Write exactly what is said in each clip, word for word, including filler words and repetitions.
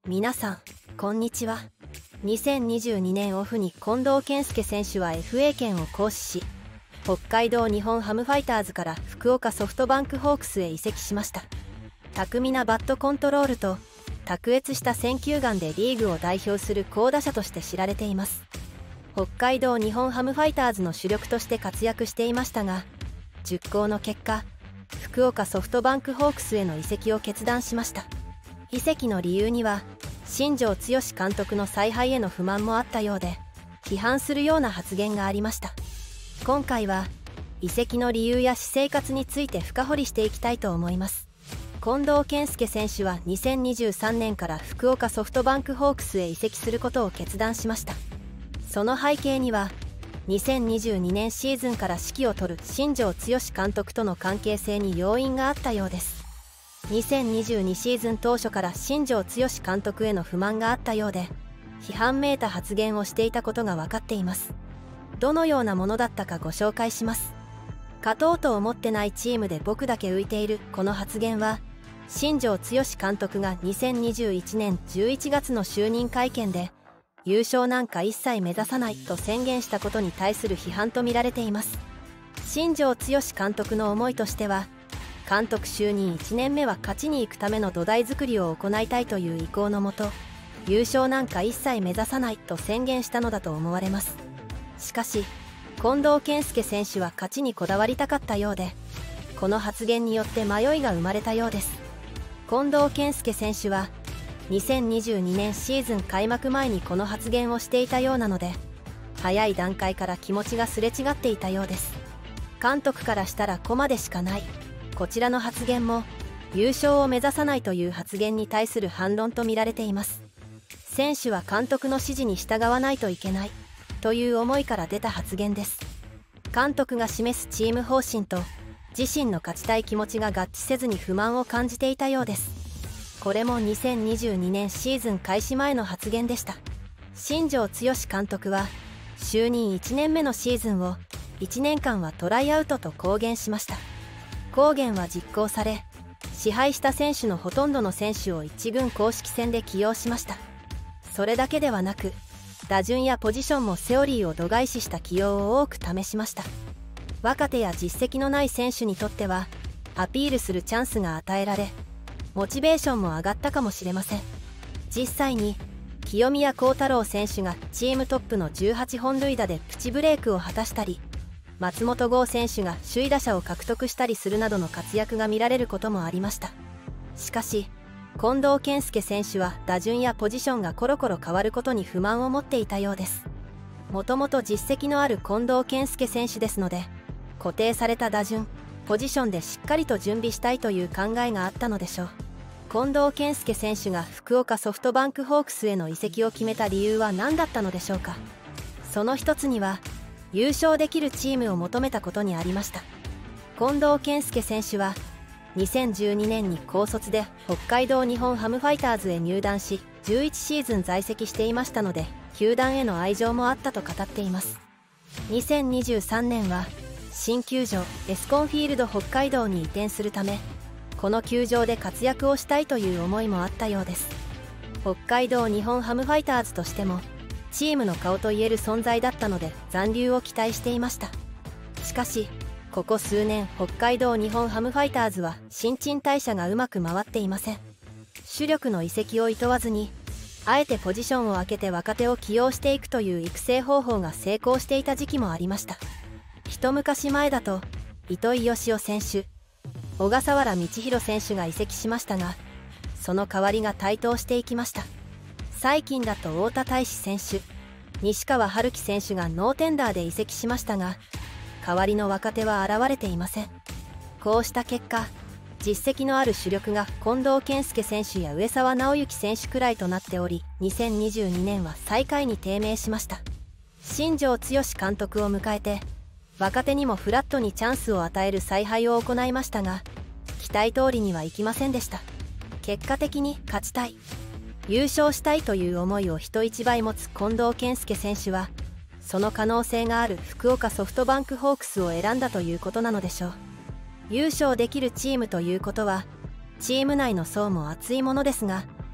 皆さんこんにちは。にせんにじゅうにねんオフに近藤健介選手は エフエー 権を行使し、北海道日本ハムファイターズから福岡ソフトバンクホークスへ移籍しました。巧みなバットコントロールと卓越した選球眼でリーグを代表する好打者として知られています。北海道日本ハムファイターズの主力として活躍していましたが、熟考の結果福岡ソフトバンクホークスへの移籍を決断しました。移籍の理由には新庄剛志監督の采配への不満もあったようで、批判するような発言がありました。今回は移籍の理由や私生活について深掘りしていきたいと思います。近藤健介選手はにせんにじゅうさんねんから福岡ソフトバンクホークスへ移籍することを決断しました。その背景にはにせんにじゅうにねんシーズンから指揮を執る新庄剛志監督との関係性に要因があったようです。にせんにじゅうにシーズン当初から新庄剛志監督への不満があったようで、批判めいた発言をしていたことが分かっています。どのようなものだったかご紹介します。勝とうと思ってないチームで僕だけ浮いている。この発言は新庄剛志監督がにせんにじゅういちねんじゅういちがつの就任会見で優勝なんか一切目指さないと宣言したことに対する批判とみられています。新庄剛志監督の思いとしては、監督就任いちねんめは勝ちに行くための土台作りを行いたいという意向のもと、優勝なんか一切目指さないと宣言したのだと思われます。しかし近藤健介選手は勝ちにこだわりたかったようで、この発言によって迷いが生まれたようです。近藤健介選手はにせんにじゅうにねんシーズン開幕前にこの発言をしていたようなので、早い段階から気持ちがすれ違っていたようです。監督からしたらコマでしかないこちらの発言も優勝を目指さないという発言に対する反論とみられています。選手は監督の指示に従わないといけないという思いから出た発言です。監督が示すチーム方針と自身の勝ちたい気持ちが合致せずに不満を感じていたようです。これもにせんにじゅうにねんシーズン開始前の発言でした。新庄剛志監督は就任いちねんめのシーズンをいちねんかんはトライアウトと公言しました。公言は実行され、支配した選手のほとんどの選手を一軍公式戦で起用しました。それだけではなく打順やポジションもセオリーを度外視した起用を多く試しました。若手や実績のない選手にとってはアピールするチャンスが与えられ、モチベーションも上がったかもしれません。実際に清宮幸太郎選手がチームトップのじゅうはちほんるいだでプチブレークを果たしたり、松本剛選手が首位打者を獲得したりするなどの活躍が見られることもありました。しかし近藤健介選手は打順やポジションがコロコロ変わることに不満を持っていたようです。もともと実績のある近藤健介選手ですので、固定された打順ポジションでしっかりと準備したいという考えがあったのでしょう。近藤健介選手が福岡ソフトバンクホークスへの移籍を決めた理由は何だったのでしょうか。その一つには優勝できるチームを求めたことにありました。近藤健介選手はにせんじゅうにねんに高卒で北海道日本ハムファイターズへ入団し、じゅういちシーズン在籍していましたので、球団への愛情もあったと語っています。にせんにじゅうさんねんは新球場エスコンフィールド北海道に移転するため、この球場で活躍をしたいという思いもあったようです。北海道日本ハムファイターズとしてもチームの顔といえる存在だったので残留を期待していました。しかしここ数年北海道日本ハムファイターズは新陳代謝がうまく回っていません。主力の移籍を厭わずにあえてポジションを空けて若手を起用していくという育成方法が成功していた時期もありました。一昔前だと糸井嘉男選手、小笠原道弘選手が移籍しましたが、その代わりが台頭していきました。最近だと太田大志選手、西川春樹選手がノーテンダーで移籍しましたが、代わりの若手は現れていません。こうした結果、実績のある主力が近藤健介選手や上沢直之選手くらいとなっており、にせんにじゅうにねんは最下位に低迷しました。新庄剛志監督を迎えて若手にもフラットにチャンスを与える采配を行いましたが、期待通りにはいきませんでした。結果的に勝ちたい、優勝したいという思いを人一倍持つ近藤健介選手は、その可能性がある福岡ソフトバンクホークスを選んだということなのでしょう。優勝できるチームということはチーム内の層も厚いものですが、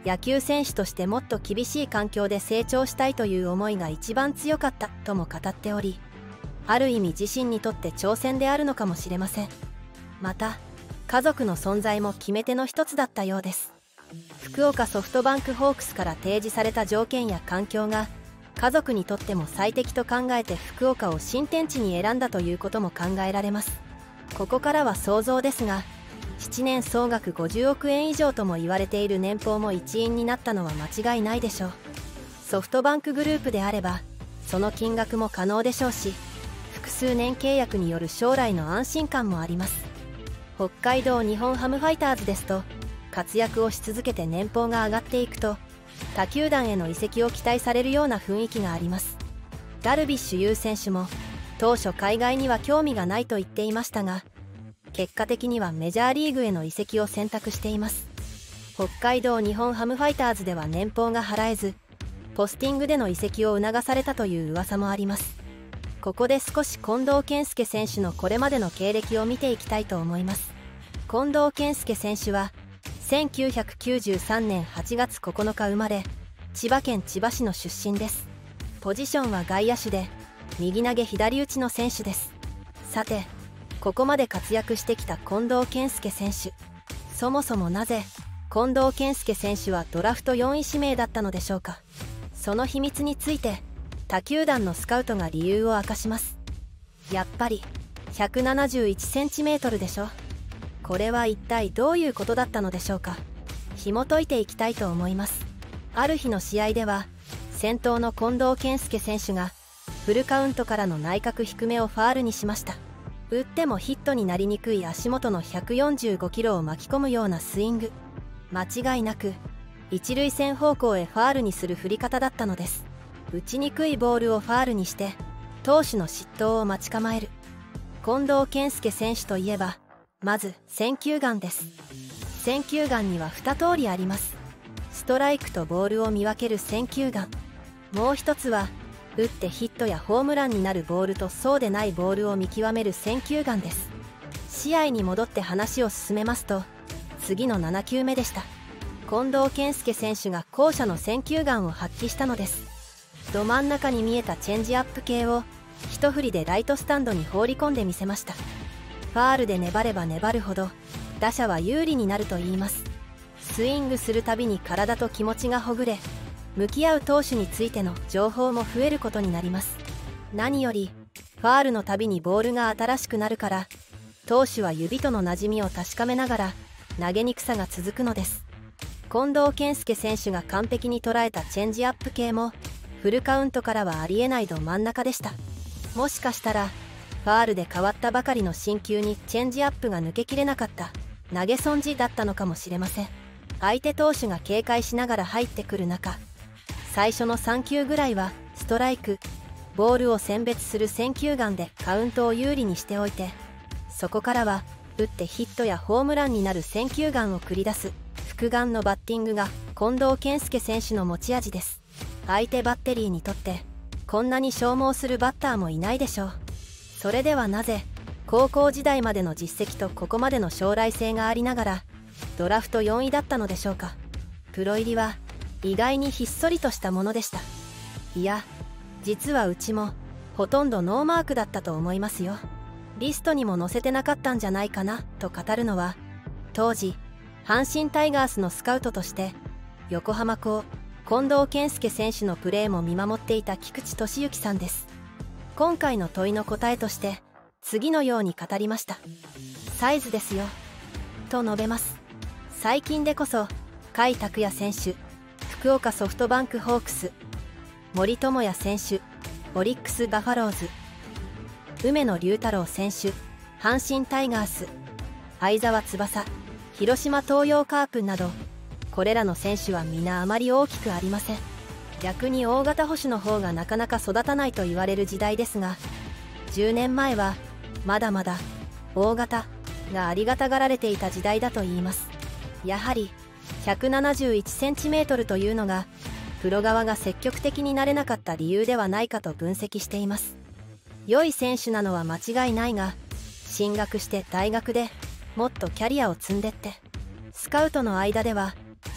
野球選手としてもっと厳しい環境で成長したいという思いが一番強かったとも語っており、ある意味自身にとって挑戦であるのかもしれません。また家族の存在も決め手の一つだったようです。福岡ソフトバンクホークスから提示された条件や環境が家族にとっても最適と考えて福岡を新天地に選んだということも考えられます。ここからは想像ですが、ななねん総額ごじゅうおくえん以上とも言われている年俸も一因になったのは間違いないでしょう。ソフトバンクグループであればその金額も可能でしょうし、複数年契約による将来の安心感もあります。北海道日本ハムファイターズですと、活躍をし続けて年俸が上がっていくと他球団への移籍を期待されるような雰囲気があります。ダルビッシュ有選手も当初海外には興味がないと言っていましたが、結果的にはメジャーリーグへの移籍を選択しています。北海道日本ハムファイターズでは年俸が払えず、ポスティングでの移籍を促されたという噂もあります。ここで少し近藤健介選手のこれまでの経歴を見ていきたいと思います。近藤健介選手はせんきゅうひゃくきゅうじゅうさんねんはちがつここのか生まれ、千葉県千葉市の出身です。ポジションは外野手で右投げ左打ちの選手です。さてここまで活躍してきた近藤健介選手、そもそもなぜ近藤健介選手はドラフトよんい指名だったのでしょうか。その秘密について他球団のスカウトが理由を明かします。やっぱりひゃくななじゅういちセンチメートルでしょ。これは一体どういうことだったのでしょうか。紐解いていきたいと思います。ある日の試合では先頭の近藤健介選手がフルカウントからの内角低めをファールにしました。打ってもヒットになりにくい足元のひゃくよんじゅうごキロを巻き込むようなスイング、間違いなく一塁線方向へファールにする振り方だったのです。打ちにくいボールをファールにして投手の失投を待ち構える近藤健介選手といえば、まず選球眼です。選球眼にはに通りあります。ストライクとボールを見分ける選球眼、もう一つは打ってヒットやホームランになるボールとそうでないボールを見極める選球眼です。試合に戻って話を進めますと、次のななきゅうめでした。近藤健介選手が後者の選球眼を発揮したのです。ど真ん中に見えたチェンジアップ系を一振りでライトスタンドに放り込んでみせました。ファールで粘れば粘るほど打者は有利になると言います。スイングするたびに体と気持ちがほぐれ、向き合う投手についての情報も増えることになります。何よりファールのたびにボールが新しくなるから、投手は指との馴染みを確かめながら投げにくさが続くのです。近藤健介選手が完璧に捉えたチェンジアップ系もフルカウントからはありえないど真ん中でした。もしかしたらファールで変わったばかりの新球にチェンジアップが抜けきれなかった投げ損じだったのかもしれません。相手投手が警戒しながら入ってくる中、最初のさんきゅうぐらいはストライク、ボールを選別する選球眼でカウントを有利にしておいて、そこからは打ってヒットやホームランになる選球眼を繰り出す複眼のバッティングが近藤健介選手の持ち味です。相手バッテリーにとってこんなに消耗するバッターもいないでしょう。それではなぜ高校時代までの実績とここまでの将来性がありながらドラフトよんいだったのでしょうか。プロ入りは意外にひっそりとしたものでした。いや、実はうちもほとんどノーマークだったと思いますよ。リストにも載せてなかったんじゃないかなと語るのは、当時阪神タイガースのスカウトとして横浜高近藤健介選手のプレーも見守っていた菊池俊之さんです。今回の問いの答えとして次のように語りました。サイズですよと述べます。最近でこそ甲斐拓也選手、福岡ソフトバンクホークス、森友哉選手、オリックスバファローズ、梅野隆太郎選手、阪神タイガース、相澤翼、広島東洋カープなど、これらの選手は皆あまり大きくありません。逆に大型捕手の方がなかなか育たないと言われる時代ですが、じゅうねんまえはまだまだ大型がありがたがられていた時代だといいます。やはりひゃくななじゅういちセンチメートルというのがプロ側が積極的になれなかった理由ではないかと分析しています。良い選手なのは間違いないが、進学して大学でもっとキャリアを積んでって、スカウトの間では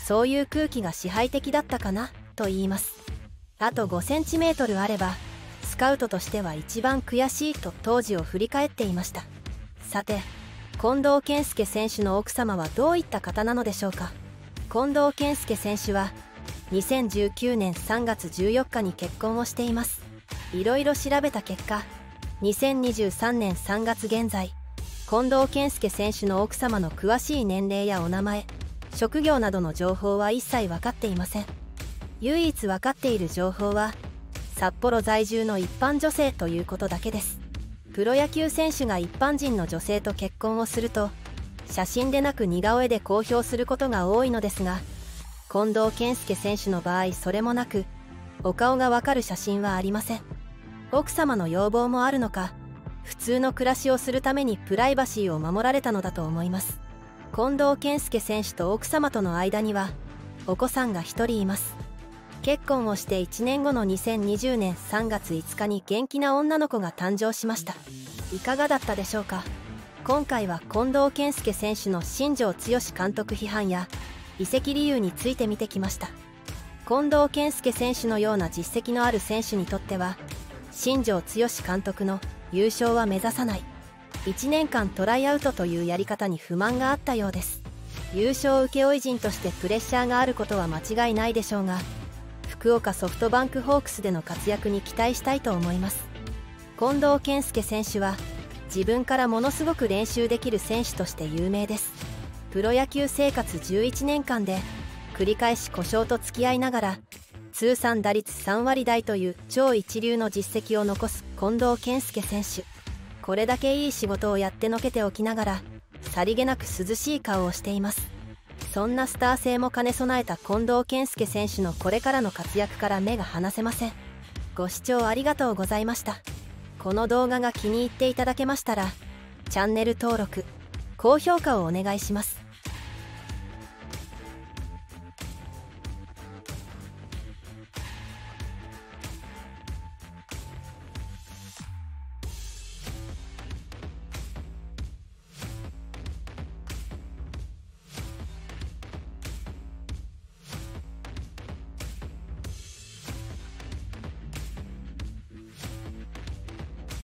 そういう空気が支配的だったかなと言います。あとごセンチメートルあればスカウトとしては一番悔しいと当時を振り返っていました。さて、近藤健介選手の奥様はどういった方なのでしょうか。近藤健介選手はにせんじゅうきゅうねんさんがつじゅうよっかに結婚をしています。いろいろ調べた結果、にせんにじゅうさんねんさんがつ現在、近藤健介選手の奥様の詳しい年齢やお名前、職業などの情報は一切分かっていません。唯一分かっている情報は札幌在住の一般女性ということだけです。プロ野球選手が一般人の女性と結婚をすると写真でなく似顔絵で公表することが多いのですが、近藤健介選手の場合それもなく、お顔がわかる写真はありません。奥様の要望もあるのか、普通の暮らしをするためにプライバシーを守られたのだと思います。近藤健介選手と奥様との間にはお子さんがひとりいます。結婚をしていちねんごのにせんにじゅうねんさんがついつかに元気な女の子が誕生しました。いかがだったでしょうか。今回は近藤健介選手の新庄剛志監督批判や移籍理由について見てきました。近藤健介選手のような実績のある選手にとっては新庄剛志監督の優勝は目指さない、いちねんかんトライアウトというやり方に不満があったようです。優勝請負人としてプレッシャーがあることは間違いないでしょうが、福岡ソフトバンクホークスでの活躍に期待したいと思います。近藤健介選手は自分からものすごく練習できる選手として有名です。プロ野球生活じゅういちねんかんで繰り返し故障と付き合いながら通算打率さんわりだいという超一流の実績を残す近藤健介選手。これだけいい仕事をやってのけておきながらさりげなく涼しい顔をしています。そんなスター性も兼ね備えた近藤健介選手のこれからの活躍から目が離せません。ご視聴ありがとうございました。この動画が気に入っていただけましたらチャンネル登録、高評価をお願いします。